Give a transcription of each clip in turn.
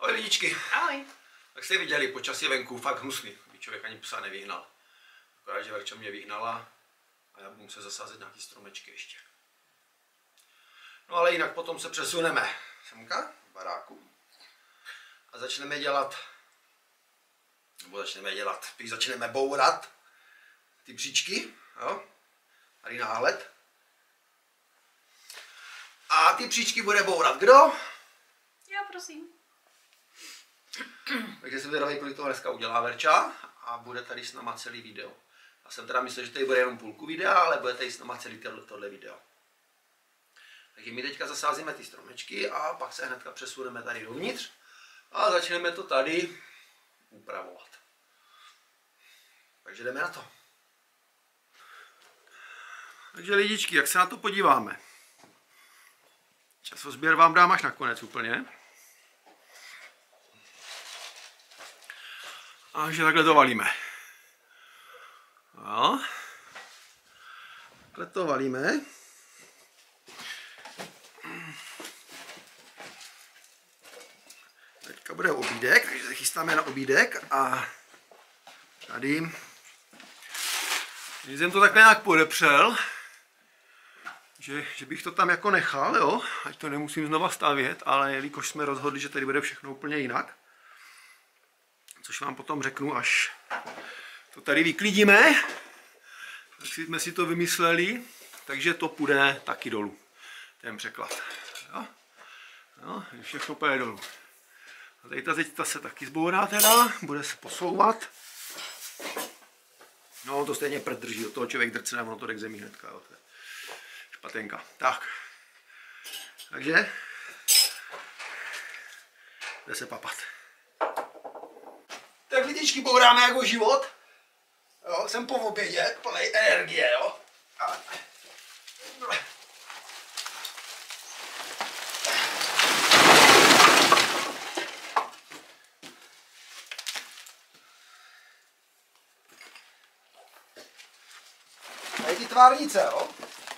Ahoj lidičky. Ahoj. Tak jste viděli, počasí venku fakt hnusný. By člověk ani psa nevyhnal. Akorát, že Verča mě vyhnala a já budu muset zasázet nějaký stromečky ještě. No ale jinak potom se přesuneme semka v baráku a začneme bourat ty bříčky, jo, tady náhled. A ty příčky bude bourat kdo? Já prosím. Takže jsem vědavý, kolik toho dneska udělá Verča a bude tady s náma celý video. Já jsem teda myslel, že tady bude jenom půlku videa, ale bude tady s náma celý tohle video. Takže my teďka zasázíme ty stromečky a pak se hnedka přesuneme tady dovnitř a začneme to tady upravovat. Takže jdeme na to. Takže lidičky, jak se na to podíváme? Časozběr vám dám až nakonec úplně. Takže takhle to valíme. No. Takhle to valíme. Teďka bude obídek, takže se chystáme na obídek a tady jsem to takhle nějak podepřel, že bych to tam jako nechal, jo, ať to nemusím znova stavět, ale jelikož jsme rozhodli, že tady bude všechno úplně jinak, což vám potom řeknu, až to tady vyklidíme, tak jsme si to vymysleli, takže to půjde taky dolů, ten překlad. Jo? No, všechno půjde dolů. A tady ta zeď se taky zbourá teda, bude se posouvat. No, to stejně prd drží, od toho člověk drcne, ono to jde k zemi hnedka, jo, to je špatenka. Tak, takže jde se papat. Tak lidičky bouráme jako život. Jo, jsem po obědě, plnej energie, jo. A... Tady ty tvárnice, jo.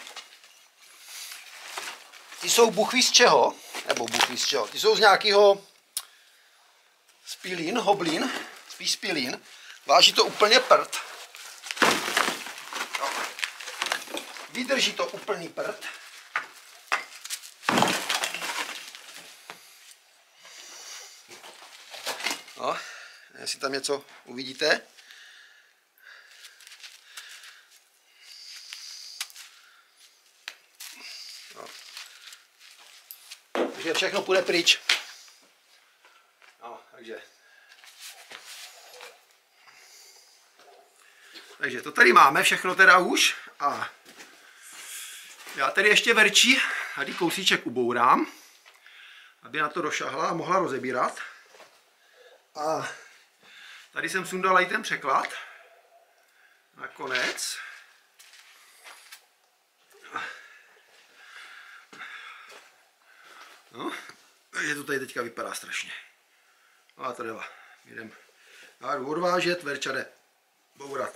Ty jsou buchví z čeho, nebo buchví z čeho, ty jsou z nějakého spilín, hoblín, spíš spilín. Váží to úplně prd. No. Vydrží to úplný prd. No, jestli tam něco uvidíte. No. Takže všechno půjde pryč. No, takže to tady máme všechno teda už a já tady ještě Verči tady kousíček ubourám, aby na to došahla a mohla rozebírat. A tady jsem sundal i ten překlad nakonec. No, takže to tady teďka vypadá strašně. No a to jde. Jdem odvážet, Verča jde bourat.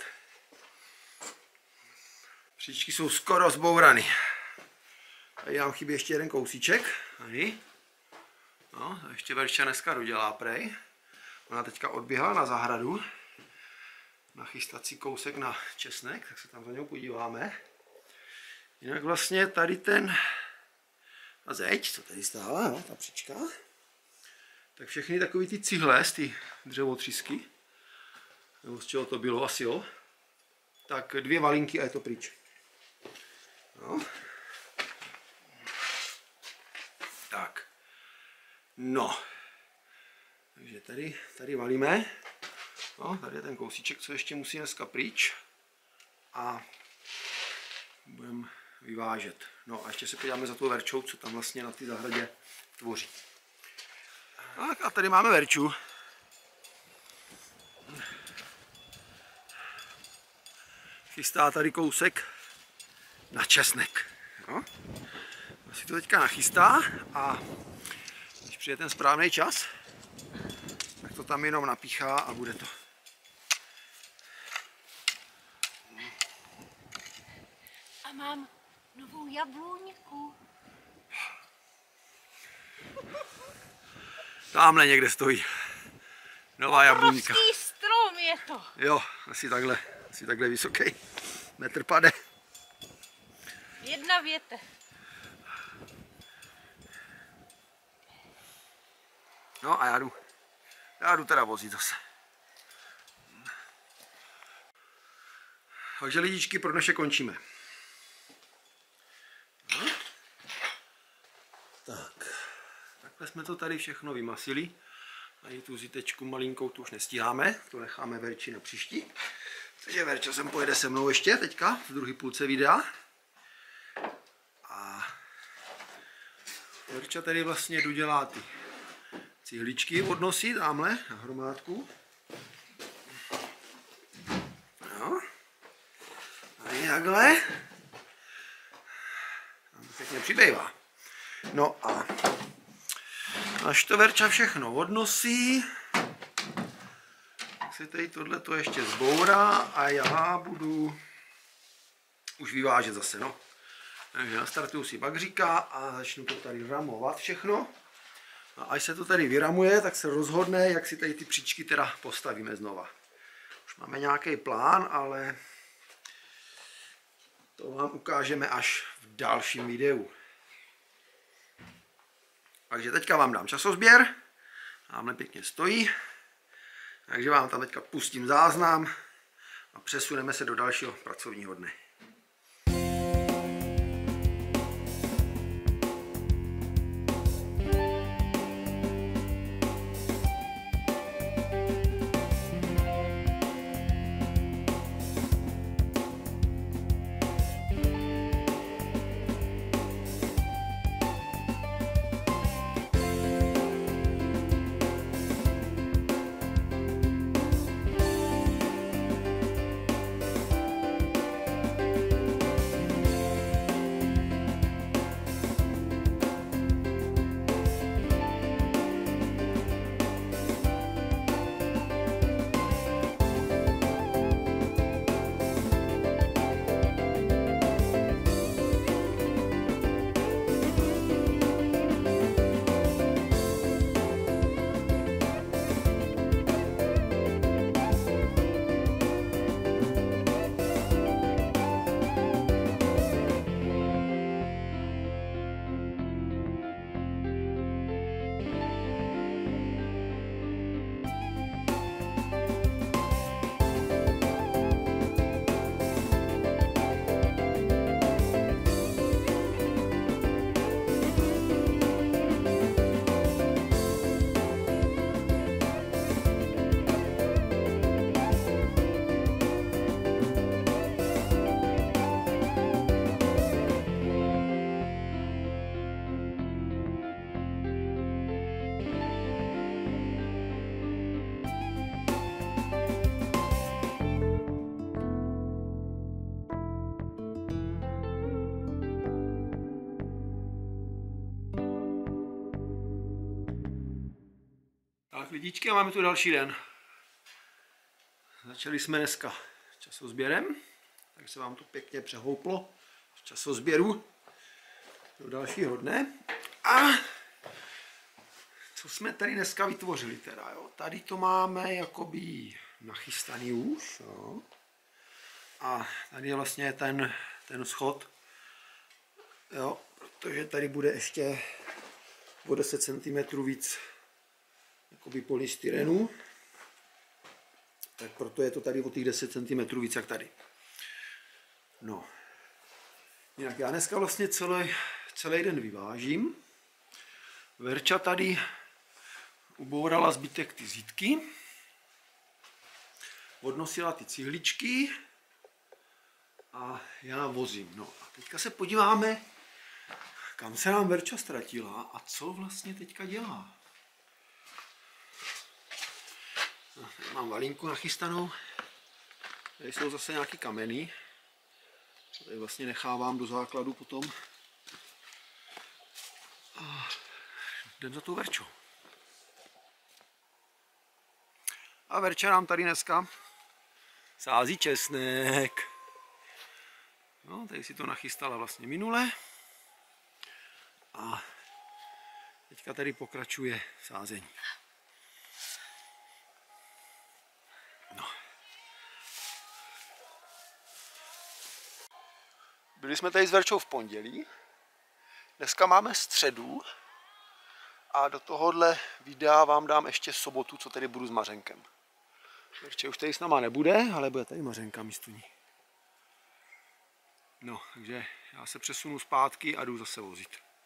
Příčky jsou skoro zbourany. Tady nám chybí ještě jeden kousíček. Tady. No, to ještě Verča dneska dodělá prej. Ona teďka odběhla na zahradu. Nachystat si kousek na česnek, tak se tam za něj podíváme. Jinak vlastně tady ta zeď, co tady stála, no, ta příčka. Tak všechny takové ty cihle z ty dřevotřísky, nebo z čeho to bylo asi, jo. Tak 2 valinky a je to pryč. No. Tak. No. Takže tady valíme. No, tady je ten kousíček, co ještě musí dneska pryč. A budeme vyvážet. No a ještě se podíváme za tou Verčou, co tam vlastně na té zahradě tvoří. Tak a tady máme Verču. Chystá tady kousek na česnek. No. Si to teďka nachystá a když přijde ten správný čas, tak to tam jenom napíchá a bude to. A mám novou jabloňku. Tamhle někde stojí. Nová jabloňka. Obrovský strom je to. Jo, asi takhle vysoký. Metr pade. Jedna větev. No a já jdu teda vozit zase. Takže lidičky, pro dnešek končíme. No. Tak, takhle jsme to tady všechno vymasili. Tady tu zítečku malinkou tu už nestíháme, to necháme Verči na příští. Takže Verča sem pojede se mnou ještě teďka v druhé půlce videa. A Verča tady vlastně dodělá ty cihličky, odnosí tamhle na hromádku. No. Tady takhle. Tam to pěkně přibývá. No a až to Verča všechno odnosí, tak si tady tohleto ještě zbourá a já budu už vyvážet zase, no. Takže nastartuju si bagříka a začnu to tady ramovat všechno. A až se to tady vyramuje, tak se rozhodne, jak si tady ty příčky teda postavíme znova. Už máme nějaký plán, ale to vám ukážeme až v dalším videu. Takže teďka vám dám časozběr, tamhle pěkně stojí, takže vám tam teďka pustím záznam a přesuneme se do dalšího pracovního dne. Tak lidičky, a máme tu další den. Začali jsme dneska časozběrem, tak se vám to pěkně přehouplo z časozběru do dalšího dne. A co jsme tady dneska vytvořili teda, jo? Tady to máme jakoby nachystaný už, jo? A tady je vlastně ten schod, jo? Protože tady bude ještě o 10 cm víc jakoby polystyrenu, tak proto je to tady o těch 10 cm víc jak tady. No, jinak já dneska vlastně celý den vyvážím. Verča tady ubourala zbytek ty zítky, odnosila ty cihličky a já vozím. No a teďka se podíváme, kam se nám Verča ztratila a co vlastně teďka dělá. No, tady mám valínku nachystanou, tady jsou zase nějaký kameny, tady vlastně nechávám do základu potom a jdem za tou Verčou. A Verča nám tady dneska sází česnek. No, tady si to nachystala vlastně minule a Teďka tady pokračuje sázení. No. Byli jsme tady s Verčou v pondělí. Dneska máme středu. A do tohohle videa vám dám ještě sobotu, co tady budu s Mařenkem. Verče už tady s náma nebude, ale bude tady Mařenka místo ní. No, takže já se přesunu zpátky a jdu zase vozit.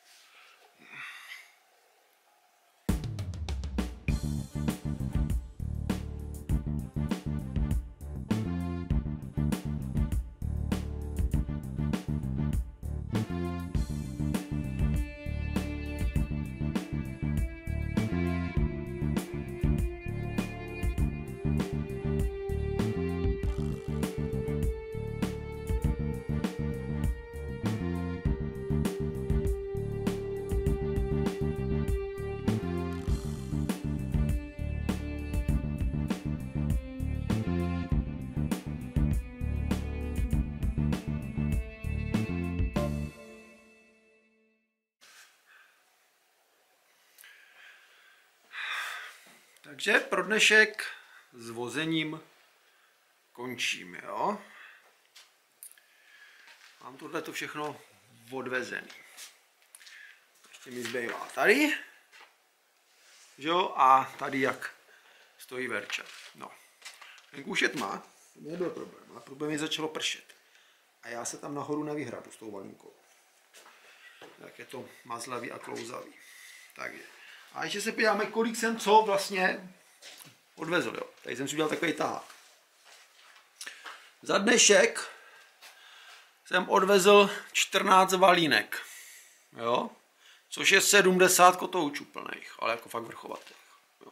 Takže pro dnešek s vozením končím, jo. Mám tohleto všechno odvezený. Ještě mi zbývá tady, jo, a tady jak stojí Verča. No, venku už je tma, to nebyl problém, ale problém je začalo pršet. A já se tam nahoru nevyhradu s tou valinkou. Tak je to mazlavý a klouzavý. Takže. A ještě se podíváme, kolik jsem co vlastně odvezl. Jo. Tady jsem si udělal takový tahák. Za dnešek jsem odvezl 14 valínek. Jo. Což je 70 kotoučů plných, ale jako fakt vrchovatých. Jo.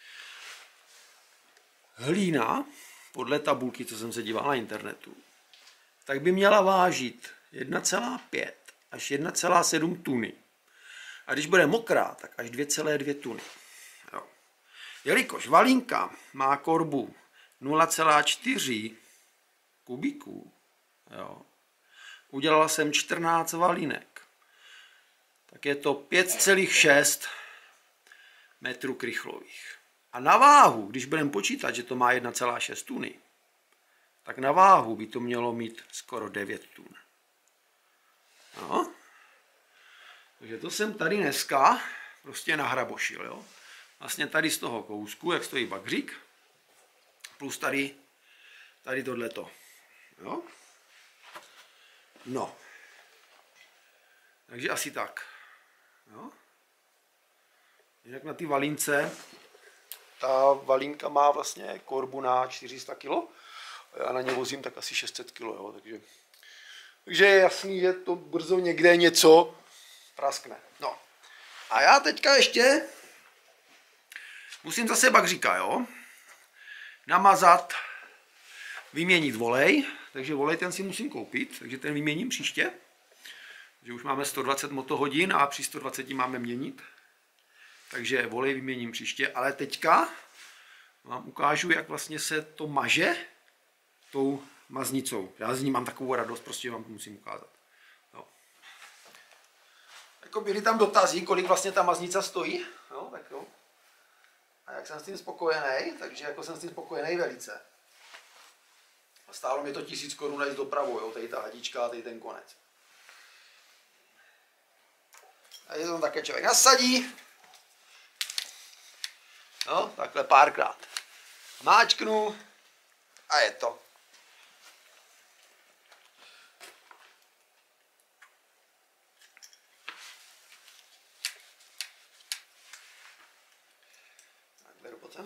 Hlína, podle tabulky, co jsem se díval na internetu, tak by měla vážit 1,5 až 1,7 tuny. A když bude mokrá, tak až 2,2 tuny. Jo. Jelikož valínka má korbu 0,4 kubíků, jo, udělala jsem 14 valínek, tak je to 5,6 metrů krychlových. A na váhu, když budeme počítat, že to má 1,6 tuny, tak na váhu by to mělo mít skoro 9 tun. No. Takže to jsem tady dneska prostě nahrabošil, jo. Vlastně tady z toho kousku, jak stojí bagřík, plus tady tohleto, jo. No. Takže asi tak, jo. Jinak na ty valínce, ta valínka má vlastně korbu na 400 kg, já na ně vozím tak asi 600 kg, jo, takže je jasný, že to brzo někde něco praskne. No. A já teďka ještě musím zase bagříka, jo, namazat, vyměnit volej, takže volej ten si musím koupit, takže ten vyměním příště, že už máme 120 motohodin a při 120 máme měnit, takže volej vyměním příště, ale teďka vám ukážu, jak vlastně se to maže tou maznicou. Já z ní mám takovou radost, prostě vám to musím ukázat. Jo. Jako byly tam dotazy, kolik vlastně ta maznica stojí, jo, tak jo. A jak jsem s tím spokojený, takže jako jsem s tím spokojený velice. A stálo mě to 1000 korun najít dopravu, jo, tady ta hadička a tady ten konec. A je to tam také člověk nasadí. No, takhle párkrát. Máčknu a je to. Takhle robota.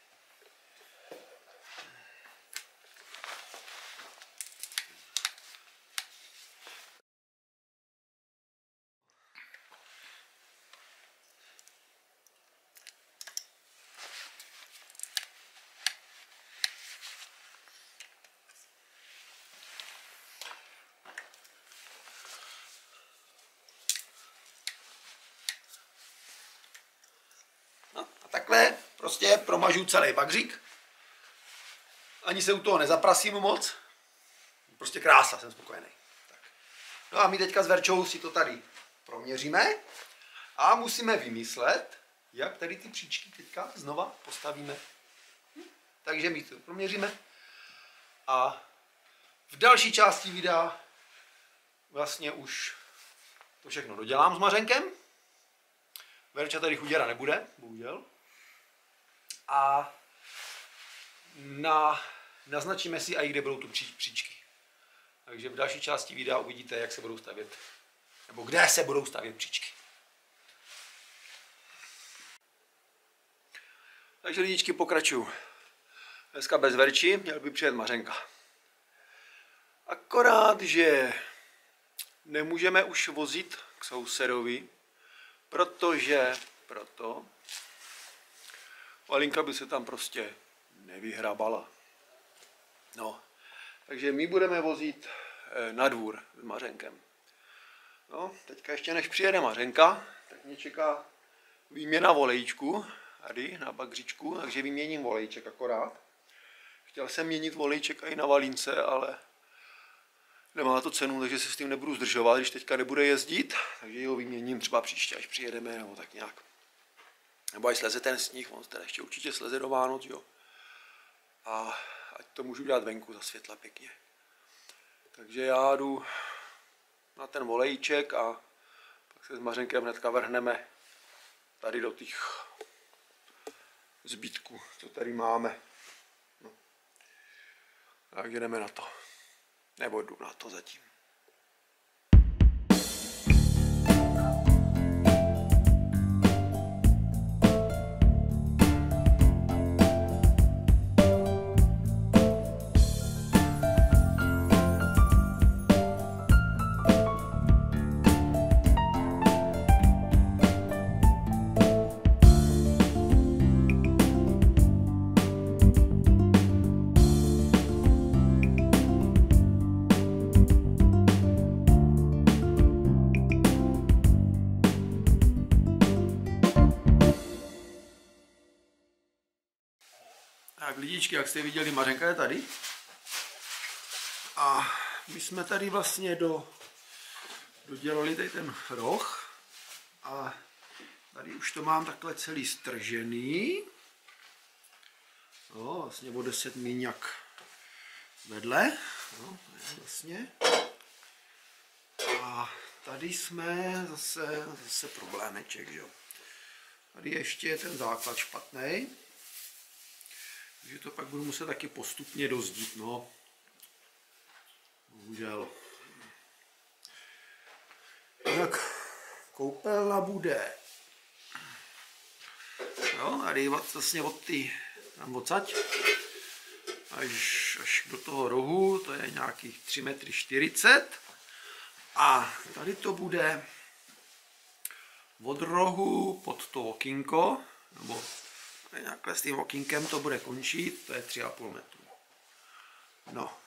No, a takhle prostě promažu celý bagřík. Ani se u toho nezaprasím moc. Prostě krása, jsem spokojený. Tak. No a my teďka s Verčou si to tady proměříme. A musíme vymyslet, jak tady ty příčky teďka znova postavíme. Takže my to proměříme. A v další části videa vlastně už to všechno dodělám s Mařenkem. Verča tady chuděra nebude, bohužel. A naznačíme si i kde budou tu příčky. Takže v další části videa uvidíte, jak se budou stavět, nebo kde se budou stavět příčky. Takže lidičky, pokračuju. Dneska bez Verči, měl by přijet Mařenka. Akorát, že nemůžeme už vozit k sousedovi, protože Valinka by se tam prostě nevyhrabala. No, takže my budeme vozit na dvůr s Mařenkem. No, teďka ještě než přijede Mařenka, tak mě čeká výměna volejčku tady na bagřičku, takže vyměním volejček akorát. Chtěl jsem měnit volejček i na Valince, ale nemá to cenu, takže se s tím nebudu zdržovat, když teďka nebude jezdit, takže ho vyměním třeba příště, až přijedeme, nebo tak nějak. Nebo až sleze ten sníh, on teda ještě určitě sleze do Vánoc, jo. A ať to můžu dělat venku za světla pěkně. Takže já jdu na ten volejček a pak se s Mařenkem hnedka vrhneme tady do těch zbytků, co tady máme. No. Takže jdeme na to. Nebo jdu na to zatím. Tak lidičky, jak jste viděli, Mařenka je tady. A my jsme tady vlastně dodělali tady ten roh. A tady už to mám takhle celý stržený. No, vlastně o 10 míňak vedle. No, vlastně. A tady jsme zase problémeček, že jo. Tady ještě je ten základ špatný. Takže to pak budu muset taky postupně dozdít, no. Bohužel. Tak koupelna bude. Jo, tady vlastně tam odsaď až do toho rohu, to je nějakých 3,40 m. A tady to bude od rohu pod to okýnko, nebo nějakhle s tím okýnkem to bude končit, to je 3,5 metru. No.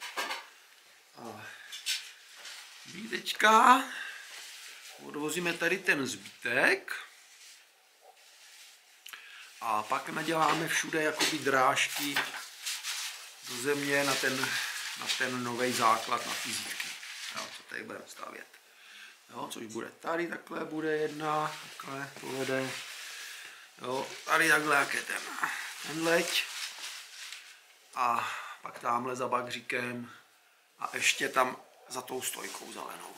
A my teďka odvozíme tady ten zbytek a pak naděláme všude jakoby drážky do země na ten nový základ na fyziky. Jo, co tady budeme stavět. Jo, což bude tady, takhle bude jedna, takhle povede. Jo, tady takhle, jak je ten leď. A pak tamhle za bagříkem a ještě tam za tou stojkou zelenou.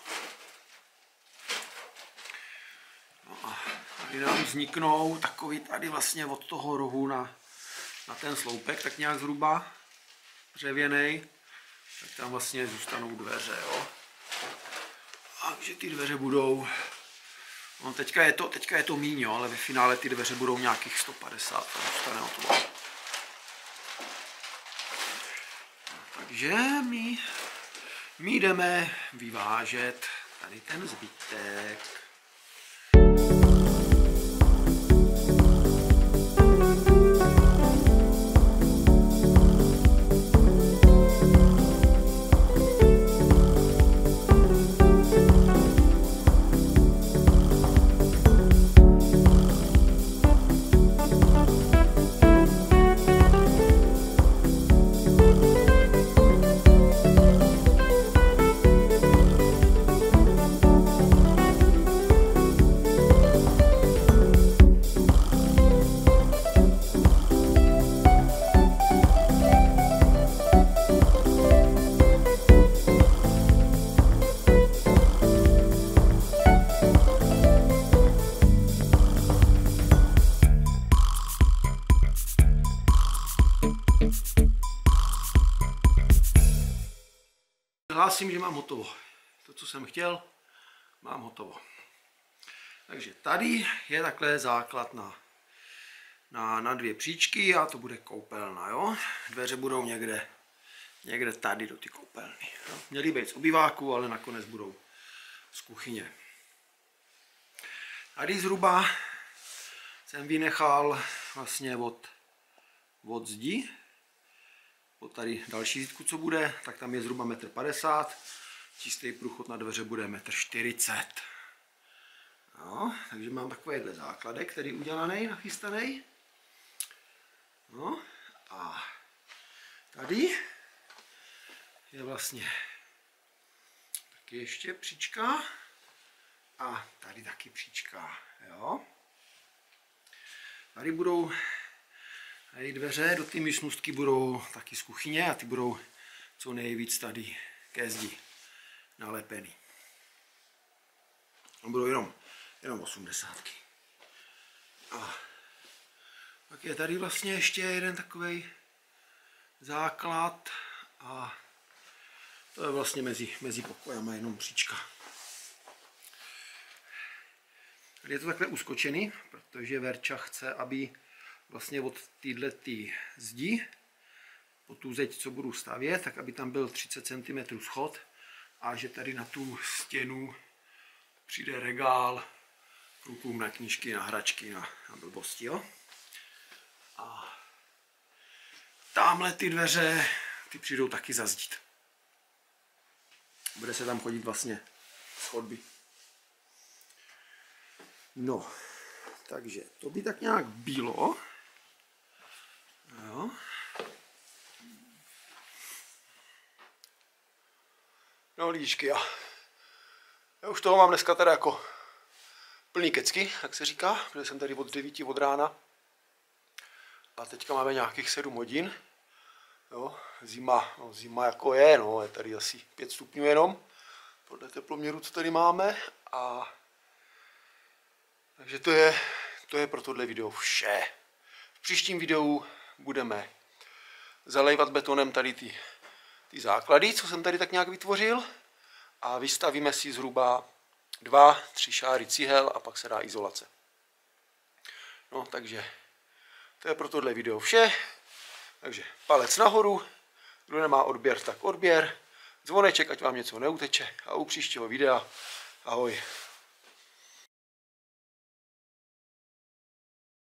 No a tady nám vzniknou takový tady vlastně od toho rohu na ten sloupek, tak nějak zhruba dřevěnej, tak tam vlastně zůstanou dveře, jo. A že ty dveře budou, no teďka je to míň, ale ve finále ty dveře budou nějakých 150, to zůstane o to. Takže my jdeme vyvážet tady ten zbytek. hlásím, že mám hotovo. To, co jsem chtěl, mám hotovo. Takže tady je takhle základ na 2 příčky a to bude koupelna, jo. Dveře budou někde tady do ty koupelny. Jo? Měly být z obyváku, ale nakonec budou z kuchyně. Tady zhruba jsem vynechal vlastně od zdi, od tady další zítku, co bude, tak tam je zhruba 1,50 m, čistý průchod na dveře bude 1,40 m. No, takže mám takovýhle základek, který udělaný, nachystaný. No a tady je vlastně taky ještě příčka a tady taky příčka, jo. Tady budou tady dveře do té místnostky budou taky z kuchyně a ty budou co nejvíc tady ke zdi nalepený. A budou jenom 80. A pak je tady vlastně ještě jeden takovej základ a to je vlastně mezi pokojama jenom příčka. Tady je to takhle uskočený, protože Verča chce, aby vlastně od této zdi, po tu zeď, co budu stavět, tak aby tam byl 30 cm schod a že tady na tu stěnu přijde regál klukům na knížky, na hračky, na blbosti, jo. A tamhle ty dveře, ty přijdou taky zazdít. Bude se tam chodit vlastně z chodby. No, takže to by tak nějak bylo. Jo. No líčky, já už toho mám dneska teda jako plný kecky, jak se říká, protože jsem tady od 9 od rána a teďka máme nějakých 7 hodin. Jo, zima jako je, no, je tady asi 5 stupňů jenom, podle teploměru, co tady máme. A takže to je pro tohle video vše. V příštím videu budeme zalévat betonem tady ty základy, co jsem tady tak nějak vytvořil, a vystavíme si zhruba 2-3 šáry cihel a pak se dá izolace. No, takže to je pro tohle video vše. Takže palec nahoru, kdo nemá odběr, tak odběr, zvoneček, ať vám něco neuteče, a u příštího videa ahoj.